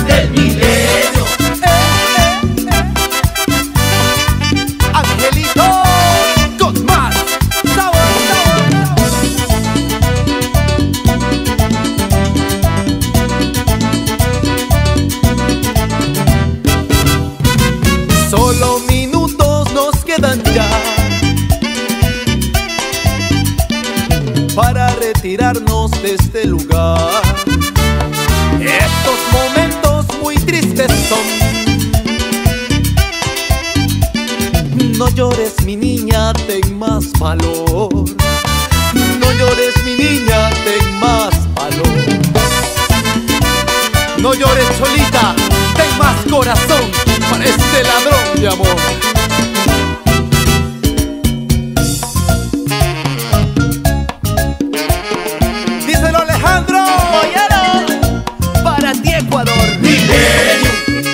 del milenio. Angelito, con más sabor, Solo minutos nos quedan ya para retirarnos de este lugar. Estos momentos muy tristes son. No llores, mi niña, ten más valor. No llores, mi niña, ten más valor. No llores, Cholita, ten más corazón para este ladrón de amor. Díselo, Alejandro. Óyalo, para ti, Ecuador. Milenio.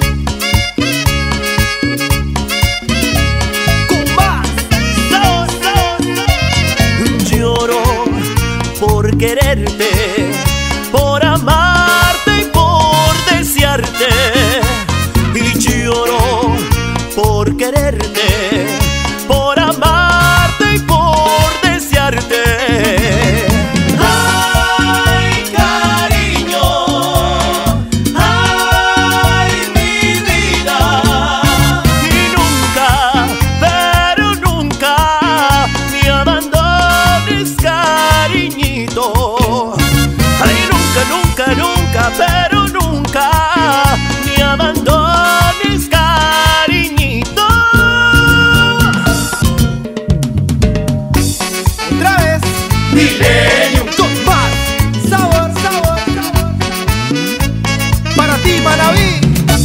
Con más sabor, Lloro por quererte, por amarte y por desearte. Y lloro por quererte, por amarte y por desearte. Ay, cariño, ay, mi vida. Y nunca, pero nunca me abandones, cariñito. Ay, nunca, nunca, nunca, pero nunca me abandones, cariñito. otra vez. Milenio. Con más sabor, para ti, Manaví.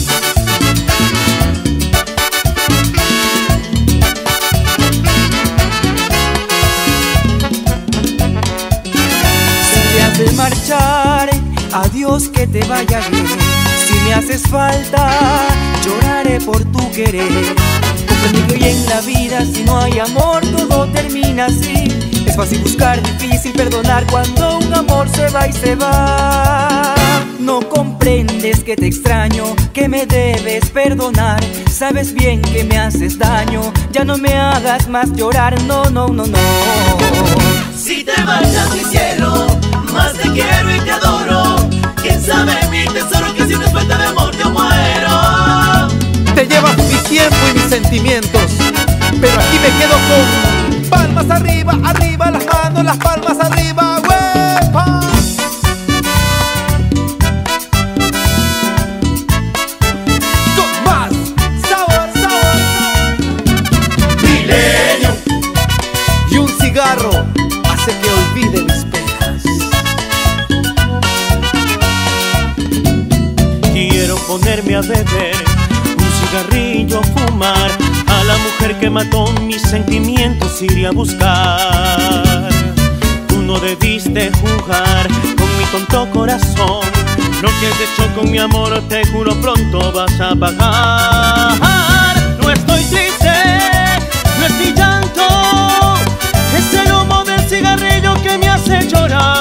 Si te haces marchar, adiós, que te vaya bien. Si me haces falta, lloraré por tu querer. Comprendí que hoy en la vida, si no hay amor, todo termina así. Es fácil buscar, difícil perdonar cuando un amor se va y se va. No comprendes que te extraño, que me debes perdonar. Sabes bien que me haces daño, ya no me hagas más llorar, no, no, no, no. Si te marchas, mi cielo, más te quiero y te adoro. Quién sabe, mi tesoro, que si no es falta de amor yo muero. Te llevas mi tiempo y mis sentimientos, pero aquí me quedo con palmas arriba, arriba las manos, las palmas arriba, huepa. Con más sabor, Milenio. y un cigarro hace que olvide mis penas. Quiero ponerme a beber, un cigarrillo, fumar. A la mujer que mató mis sentimientos iré a buscar. Tú no debiste jugar con mi tonto corazón. Lo que has hecho con mi amor, te juro pronto vas a pagar. No estoy triste, no es mi llanto, es el humo del cigarrillo que me hace llorar.